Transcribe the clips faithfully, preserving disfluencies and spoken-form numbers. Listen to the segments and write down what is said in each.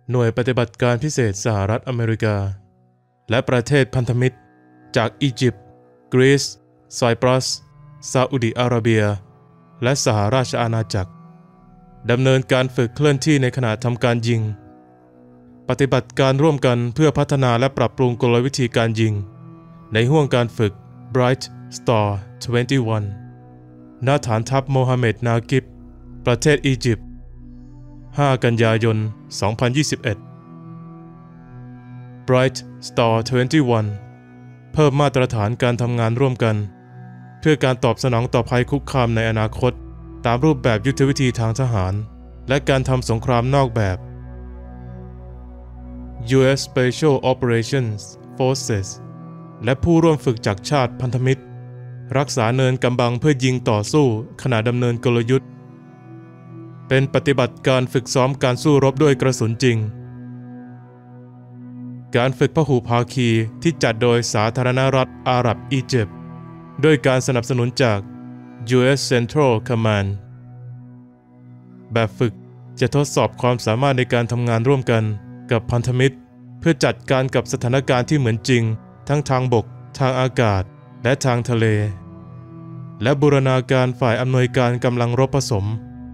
หน่วยปฏิบัติการพิเศษสหรัฐอเมริกาและประเทศพันธมิตรจากอียิปต์กรีซไซปรัสซาอุดิอาระเบียและสหราชอาณาจักรดำเนินการฝึกเคลื่อนที่ในขณะทำการยิงปฏิบัติการร่วมกันเพื่อพัฒนาและปรับปรุงกลวิธีการยิงในห่วงการฝึก Bright Star ยี่สิบเอ็ด ณ ฐานทัพโมฮัมเหม็ด นากิบประเทศอียิปต์ห้ากันยายนสองพันยี่สิบเอ็ด Bright Star ยี่สิบเอ็ด เพิ่มมาตรฐานการทำงานร่วมกันเพื่อการตอบสนองต่อภัยคุกคามในอนาคตตามรูปแบบยุทธวิธีทางทหารและการทำสงครามนอกแบบ ยู เอส Special Operations Forces และผู้ร่วมฝึกจากชาติพันธมิตรรักษาเนินกำบังเพื่อยิงต่อสู้ขณะดำเนินกลยุทธ์เป็นปฏิบัติการฝึกซ้อมการสู้รบด้วยกระสุนจริงการฝึกพหุภาคีที่จัดโดยสาธารณรัฐอาหรับอียิปต์ด้วยการสนับสนุนจาก ยู เอส Central Command แบบฝึกจะทดสอบความสามารถในการทำงานร่วมกันกับพันธมิตรเพื่อจัดการกับสถานการณ์ที่เหมือนจริงทั้งทางบกทางอากาศและทางทะเลและบูรณาการฝ่ายอำนวยการกำลังรบผสม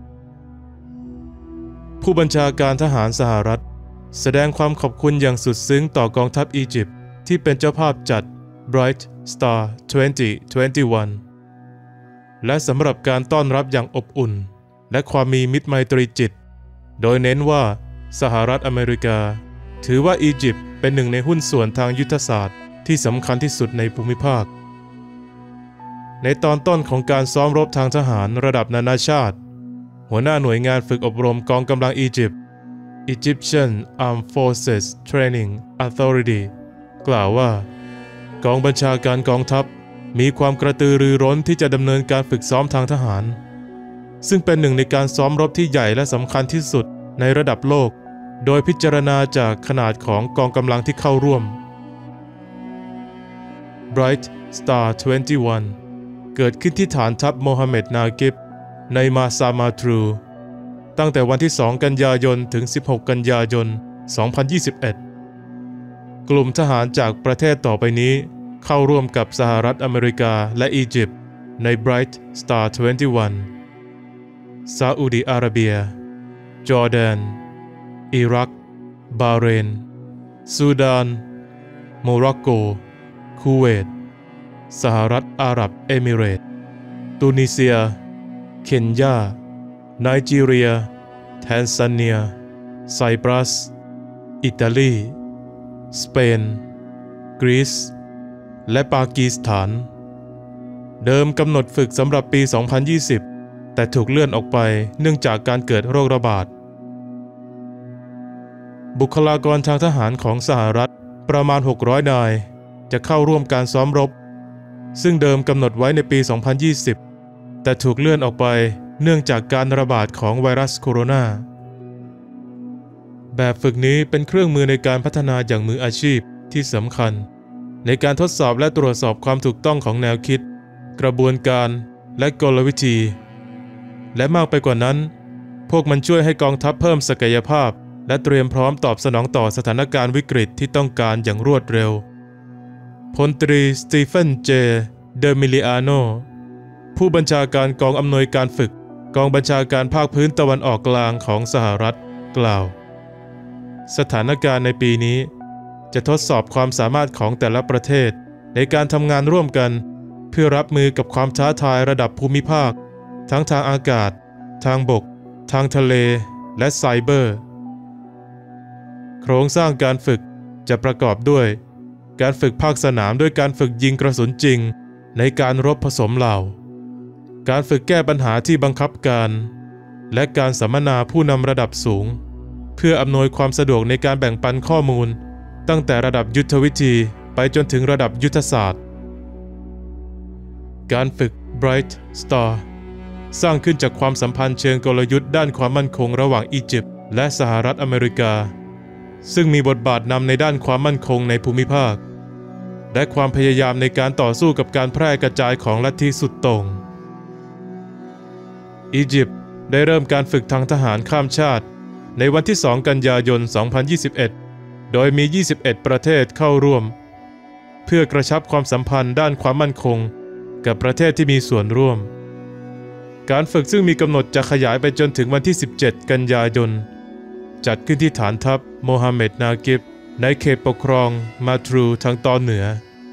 ผู้บัญชาการทหารสหรัฐแสดงความขอบคุณอย่างสุดซึ้งต่อกองทัพอียิปต์ที่เป็นเจ้าภาพจัด Bright Star ยี่สิบยี่สิบเอ็ด และสำหรับการต้อนรับอย่างอบอุ่นและความมีมิตรไมตรีจิตโดยเน้นว่าสหรัฐอเมริกาถือว่าอียิปต์เป็นหนึ่งในหุ้นส่วนทางยุทธศาสตร์ที่สำคัญที่สุดในภูมิภาคในตอนต้นของการซ้อมรบทางทหารระดับนานาชาติหัวหน้าหน่วยงานฝึกอบรมกองกำลังอียิปต์ Egyptian Armed Forces Training Authority กล่าวว่ากองบัญชาการกองทัพมีความกระตือรือร้นที่จะดำเนินการฝึกซ้อมทางทหารซึ่งเป็นหนึ่งในการซ้อมรบที่ใหญ่และสำคัญที่สุดในระดับโลกโดยพิจารณาจากขนาดของกองกำลังที่เข้าร่วม Bright Star ยี่สิบเอ็ด เกิดขึ้นที่ฐานทัพโมฮัมเหม็ด นากิบในมาซามาทรูตั้งแต่วันที่สองกันยายนถึงสิบหกกันยายนสองพันยี่สิบเอ็ดกลุ่มทหารจากประเทศต่อไปนี้เข้าร่วมกับสหรัฐอเมริกาและอียิปต์ใน Bright Star ยี่สิบเอ็ด ซาอุดิอาระเบียจอร์แดนอิรักบาห์เรนซูดานโมร็อกโกคูเวตสหรัฐอาหรับเอมิเรตส์ตูนิเซียเคนยาไนจีเรียแทนซาเนียไซปรัสอิตาลีสเปนกรีซและปากีสถานเดิมกำหนดฝึกสำหรับปี สองพันยี่สิบ แต่ถูกเลื่อนออกไปเนื่องจากการเกิดโรคระบาดบุคลากรทางทหารของสหรัฐประมาณหกร้อยนายจะเข้าร่วมการซ้อมรบซึ่งเดิมกำหนดไว้ในปี สองพันยี่สิบ แต่ถูกเลื่อนออกไปเนื่องจากการระบาดของไวรัสโคโรนาแบบฝึกนี้เป็นเครื่องมือในการพัฒนาอย่างมืออาชีพที่สำคัญในการทดสอบและตรวจสอบความถูกต้องของแนวคิดกระบวนการและกลวิธีและมากไปกว่านั้นพวกมันช่วยให้กองทัพเพิ่มศักยภาพและเตรียมพร้อมตอบสนองต่อสถานการณ์วิกฤตที่ต้องการอย่างรวดเร็วพลตรีสตีเฟนเจเดอมิลิอาโนผู้บัญชาการกองอำนวยการฝึกกองบัญชาการภาคพื้นตะวันออกกลางของสหรัฐกล่าวสถานการณ์ในปีนี้จะทดสอบความสามารถของแต่ละประเทศในการทำงานร่วมกันเพื่อรับมือกับความท้าทายระดับภูมิภาคทั้งทางอากาศทางบกทางทะเลและไซเบอร์โครงสร้างการฝึกจะประกอบด้วยการฝึกภาคสนามด้วยการฝึกยิงกระสุนจริงในการรบผสมเหล่าการฝึกแก้ปัญหาที่บังคับการและการสัมมนาผู้นำระดับสูงเพื่ออำนวยความสะดวกในการแบ่งปันข้อมูลตั้งแต่ระดับยุทธวิธีไปจนถึงระดับยุทธศาสตร์การฝึก Bright Star สร้างขึ้นจากความสัมพันธ์เชิงกลยุทธ์ด้านความมั่นคงระหว่างอียิปต์และสหรัฐอเมริกาซึ่งมีบทบาทนำในด้านความมั่นคงในภูมิภาคและความพยายามในการต่อสู้กับการแพร่กระจายของลัทธิสุดโต่งอียิปต์ได้เริ่มการฝึกทางทหารข้ามชาติในวันที่สองกันยายน สองพันยี่สิบเอ็ด โดยมี ยี่สิบเอ็ด ประเทศเข้าร่วมเพื่อกระชับความสัมพันธ์ด้านความมั่นคงกับประเทศที่มีส่วนร่วมการฝึกซึ่งมีกำหนดจะขยายไปจนถึงวันที่ สิบเจ็ด กันยายนจัดขึ้นที่ฐานทัพโมฮัมเหม็ดนากิบในเขตปกครองมาทรูทางตอนเหนือ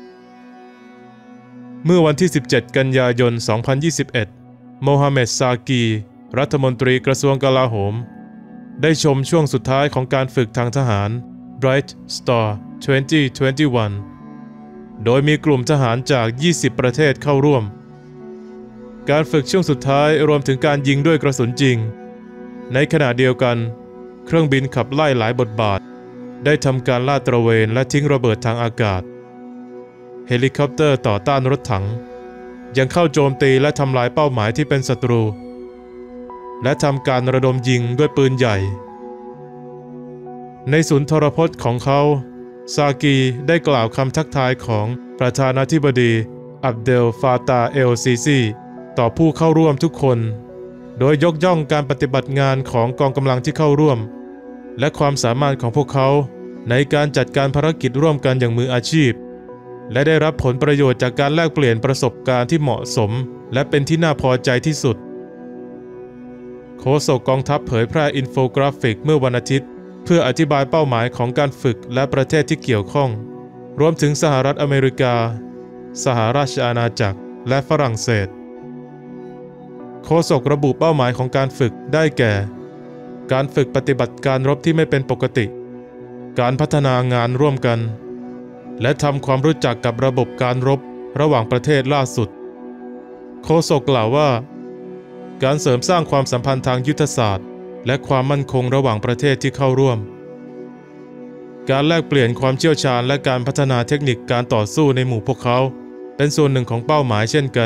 เมื่อวันที่ สิบเจ็ด กันยายน สองพันยี่สิบเอ็ด โมฮัมเหม็ด ซากีรัฐมนตรีกระทรวงกลาโหมได้ชมช่วงสุดท้ายของการฝึกทางทหาร Bright Star สองพันยี่สิบเอ็ด โดยมีกลุ่มทหารจาก ยี่สิบ ประเทศเข้าร่วมการฝึกช่วงสุดท้ายรวมถึงการยิงด้วยกระสุนจริงในขณะเดียวกันเครื่องบินขับไล่หลายบทบาทได้ทำการลาดตระเวนและทิ้งระเบิดทางอากาศเฮลิคอปเตอร์ต่อต้านรถถังยังเข้าโจมตีและทำลายเป้าหมายที่เป็นศัตรูและทำการระดมยิงด้วยปืนใหญ่ในศูนย์ทรพจน์ของเขาซากีได้กล่าวคำทักทายของประธานาธิบดีอับเดลฟาตาเอลซีซีต่อผู้เข้าร่วมทุกคนโดยยกย่องการปฏิบัติงานของกองกำลังที่เข้าร่วมและความสามารถของพวกเขาในการจัดการภารกิจร่วมกันอย่างมืออาชีพและได้รับผลประโยชน์จากการแลกเปลี่ยนประสบการณ์ที่เหมาะสมและเป็นที่น่าพอใจที่สุดโฆษกกองทัพเผยแพร่อินโฟกราฟิกเมื่อวันอาทิตย์เพื่ออธิบายเป้าหมายของการฝึกและประเทศที่เกี่ยวข้องรวมถึงสหรัฐอเมริกาสหราชอาณาจักรและฝรั่งเศสโฆษกระบุเป้าหมายของการฝึกได้แก่การฝึกปฏิบัติการรบที่ไม่เป็นปกติการพัฒนางานร่วมกันและทำความรู้จักกับระบบการรบระหว่างประเทศล่าสุดโฆษกกล่าวว่าการเสริมสร้างความสัมพันธ์ทางยุทธศาสตร์และความมั่นคงระหว่างประเทศที่เข้าร่วมการแลกเปลี่ยนความเชี่ยวชาญและการพัฒนาเทคนิคการต่อสู้ในหมู่พวกเขาเป็นส่วนหนึ่งของเป้าหมายเช่นกัน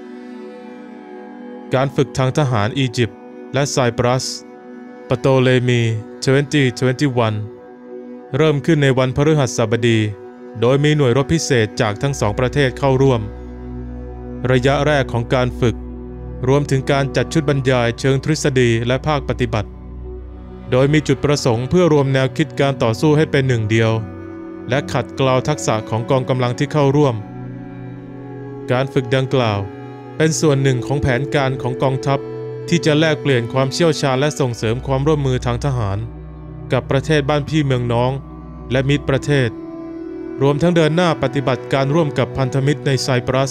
การฝึกทางทหารอียิปต์และไซปรัสปโตเลมี สองพันยี่สิบเอ็ด เริ่มขึ้นในวันพฤหัสบดีโดยมีหน่วยรบพิเศษจากทั้งสองประเทศเข้าร่วมระยะแรกของการฝึกรวมถึงการจัดชุดบรรยายเชิงทฤษฎีและภาคปฏิบัติโดยมีจุดประสงค์เพื่อรวมแนวคิดการต่อสู้ให้เป็นหนึ่งเดียวและขัดเกลาทักษะของกองกำลังที่เข้าร่วมการฝึกดังกล่าวเป็นส่วนหนึ่งของแผนการของกองทัพที่จะแลกเปลี่ยนความเชี่ยวชาญและส่งเสริมความร่วมมือทางทหารกับประเทศบ้านพี่เมืองน้องและมิตรประเทศรวมทั้งเดินหน้าปฏิบัติการร่วมกับพันธมิตรในไซปรัส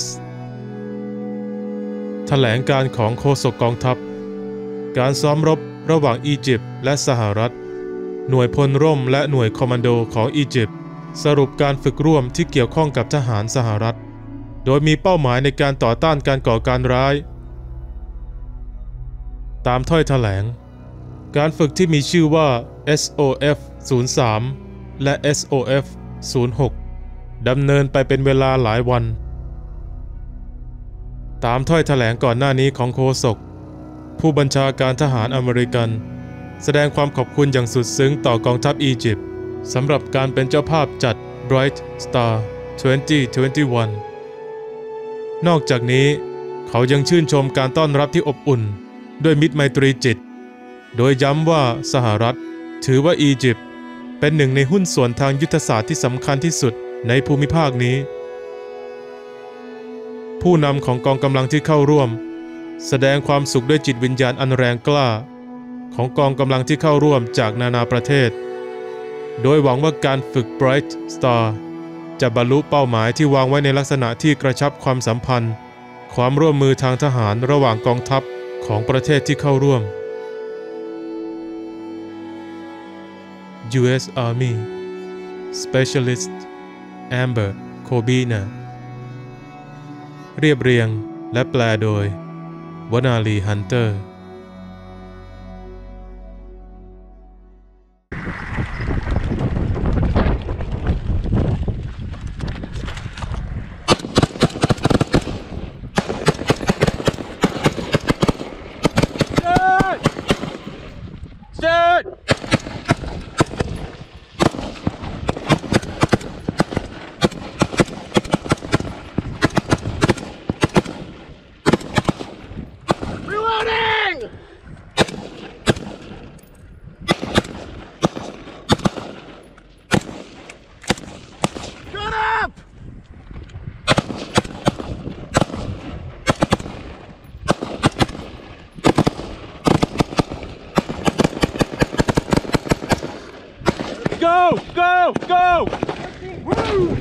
แถลงการของโฆษกกองทัพการซ้อมรบระหว่างอียิปต์และสหรัฐหน่วยพลร่มและหน่วยคอมมานโดของอียิปต์สรุปการฝึกร่วมที่เกี่ยวข้องกับทหารสหรัฐโดยมีเป้าหมายในการต่อต้านการก่อการร้ายตามถ้อยแถลงการฝึกที่มีชื่อว่า เอส โอ เอฟ ศูนย์ สาม และ เอส โอ เอฟ ศูนย์ หก ดำเนินไปเป็นเวลาหลายวันตามถ้อยแถลงก่อนหน้านี้ของโฆษกผู้บัญชาการทหารอเมริกันแสดงความขอบคุณอย่างสุดซึ้งต่อกองทัพอียิปต์สำหรับการเป็นเจ้าภาพจัด Bright Star สองพันยี่สิบเอ็ด นอกจากนี้เขายังชื่นชมการต้อนรับที่อบอุ่นด้วยมิตรไมตรีจิตโดยย้ำว่าสหรัฐถือว่าอียิปต์เป็นหนึ่งในหุ้นส่วนทางยุทธศาสตร์ที่สำคัญที่สุดในภูมิภาคนี้ผู้นำของกองกำลังที่เข้าร่วมแสดงความสุขด้วยจิตวิญญาณอันแรงกล้าของกองกำลังที่เข้าร่วมจากนานาประเทศโดยหวังว่าการฝึก Bright Star จะบรรลุเป้าหมายที่วางไว้ในลักษณะที่กระชับความสัมพันธ์ความร่วมมือทางทหารระหว่างกองทัพของประเทศที่เข้าร่วม ยู เอส Army Specialist Amber Kobina เรียบเรียงและแปลโดยวนาลีฮันเตอร์ Go! Go! Go! Woo!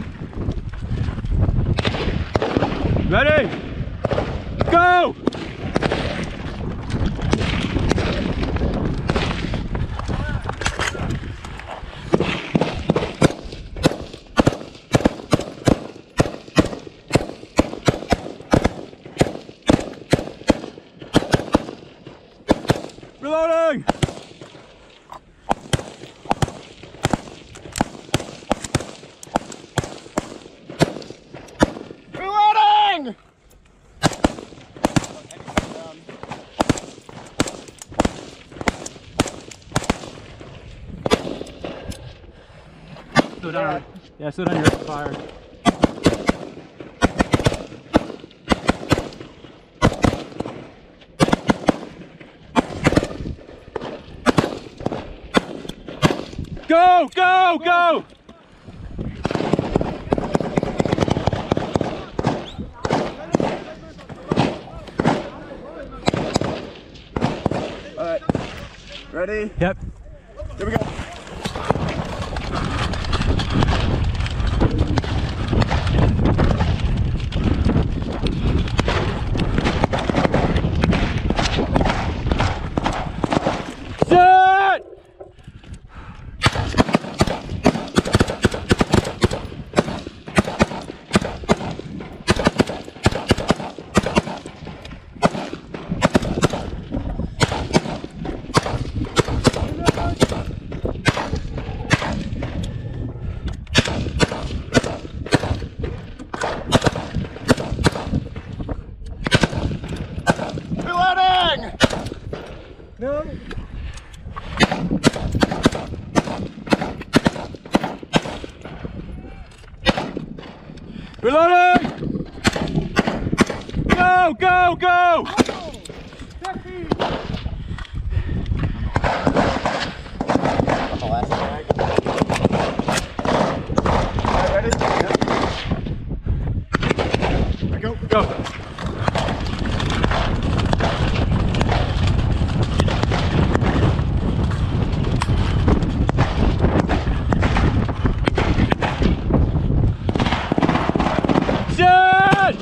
Ready? Go! Reloading! Reloading! Slow down. Yeah, slow down your fire. Go, go, go! All right, ready? Yep. Here we go. Set! Reloading! No. Reloading! Go, go, go! Go, go. Set!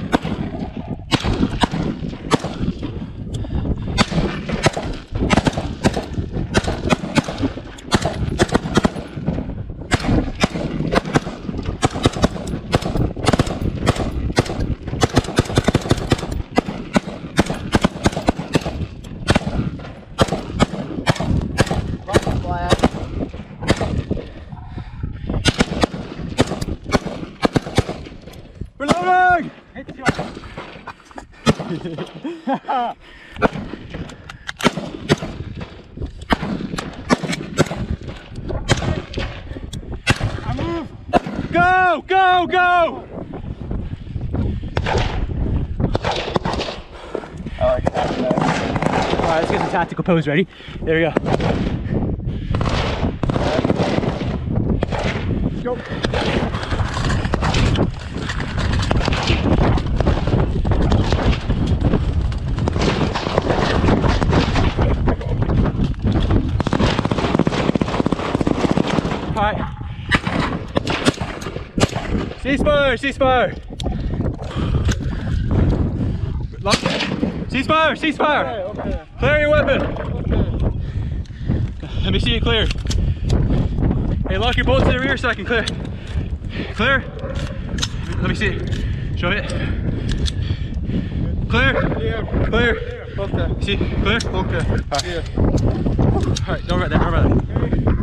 Reloading! I move! Go! Go! Go! I like that. Alright, let's get the tactical pose ready. There we go. Go! Alright. Ceasefire! Ceasefire! Lock. Ceasefire! Ceasefire! Okay, okay. Clear your weapon! Okay. Let me see it clear. Hey, lock your bolts to the rear so I can clear. Clear? Let me see it. Show it. Clear? Clear. Clear. Okay. See? Clear? Okay. Alright. Yeah. Alright, don't write that, don't write that.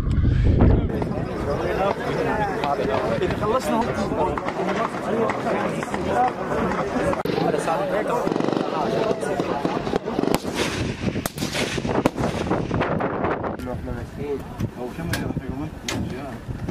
نروح لمسكين او كم يوم